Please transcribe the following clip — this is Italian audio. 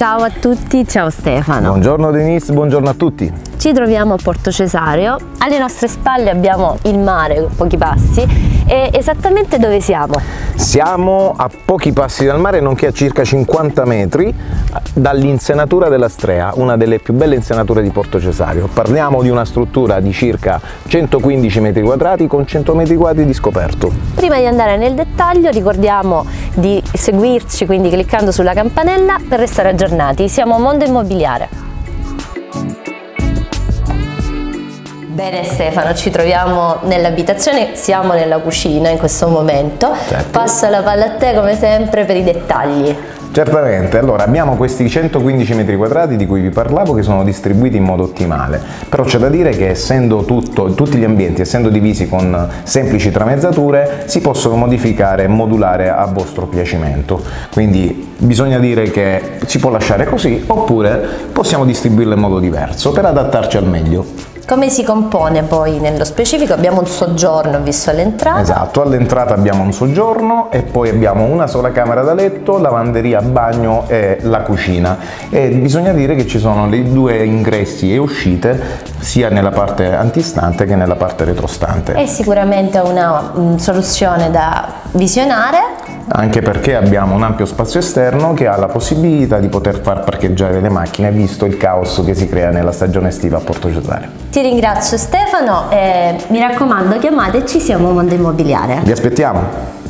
Ciao a tutti, ciao Stefano. Buongiorno Denise, buongiorno a tutti. Ci troviamo a Porto Cesareo, alle nostre spalle abbiamo il mare a pochi passi e esattamente dove siamo? Siamo a pochi passi dal mare, nonché a circa 50 metri dall'insenatura della Strea, una delle più belle insenature di Porto Cesareo. Parliamo di una struttura di circa 115 metri quadrati con 100 metri quadri di scoperto. Prima di andare nel dettaglio ricordiamo di seguirci, quindi cliccando sulla campanella per restare aggiornati. Siamo Mondo Immobiliare. Bene Stefano, ci troviamo nell'abitazione, siamo nella cucina in questo momento. Certo. Passo la palla a te come sempre per i dettagli. Certamente, allora abbiamo questi 115 metri quadrati di cui vi parlavo che sono distribuiti in modo ottimale, però c'è da dire che essendo tutti gli ambienti essendo divisi con semplici tramezzature si possono modificare e modulare a vostro piacimento, quindi bisogna dire che si può lasciare così oppure possiamo distribuirlo in modo diverso per adattarci al meglio. Come si compone poi nello specifico? Abbiamo un soggiorno visto all'entrata. Esatto, all'entrata abbiamo un soggiorno e poi abbiamo una sola camera da letto, lavanderia, bagno e la cucina, e bisogna dire che ci sono i due ingressi e uscite sia nella parte antistante che nella parte retrostante. È sicuramente una soluzione da visionare. Anche perché abbiamo un ampio spazio esterno che ha la possibilità di poter far parcheggiare le macchine, visto il caos che si crea nella stagione estiva a Porto Cesareo. Ti ringrazio Stefano e mi raccomando chiamateci, siamo Mondo Immobiliare. Vi aspettiamo!